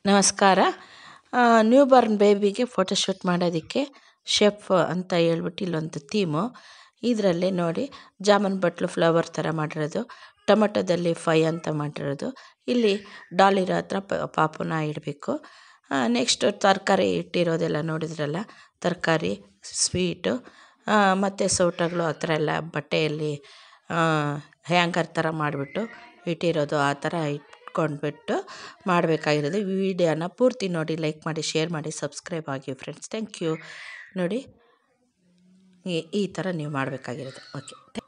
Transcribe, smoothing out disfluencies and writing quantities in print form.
ನಮಸ್ಕಾರ. New born ಬೇಬಿಗೆ photoshoot ಮಾಡೋದಕ್ಕೆ ಶೆಫ್ ಅಂತ ಹೇಳ್ಬಿಟ್ಟು ಇಲ್ಲೊಂದು ಥೀಮು. ಇದರಲ್ಲಿ ನೋಡಿ ಜಾಮೂನ್ ಬಟ್ಲು ಫ್ಲವರ್ ಥರ ಮಾಡಿರೋದು, ಟೊಮೆಟೊದಲ್ಲಿ ಫೈ ಅಂತ ಮಾಡಿರೋದು. ಇಲ್ಲಿ ಡಾಲಿರೋ ಹತ್ರ ಪಾಪುನ ಇಡಬೇಕು. ನೆಕ್ಸ್ಟು ತರಕಾರಿ ಇಟ್ಟಿರೋದೆಲ್ಲ ನೋಡಿದ್ರಲ್ಲ, ತರಕಾರಿ, ಸ್ವೀಟು ಮತ್ತು ಸೌಟುಗಳು ಆ ಥರ ಎಲ್ಲ ಬಟ್ಟೆಯಲ್ಲಿ ಹ್ಯಾಂಗರ್ ಥರ ಮಾಡಿಬಿಟ್ಟು ಇಟ್ಟಿರೋದು. ಆ ಥರ ಇಟ್ಕೊಂಡ್ಬಿಟ್ಟು ಮಾಡಬೇಕಾಗಿರೋದು. ವಿಡಿಯೋನ ಪೂರ್ತಿ ನೋಡಿ, ಲೈಕ್ ಮಾಡಿ, ಶೇರ್ ಮಾಡಿ, ಸಬ್ಸ್ಕ್ರೈಬ್ ಆಗಿ ಫ್ರೆಂಡ್ಸ್. Thank you. ನೋಡಿ ಈ ಥರ ನೀವು ಮಾಡಬೇಕಾಗಿರೋದು. ಓಕೆ.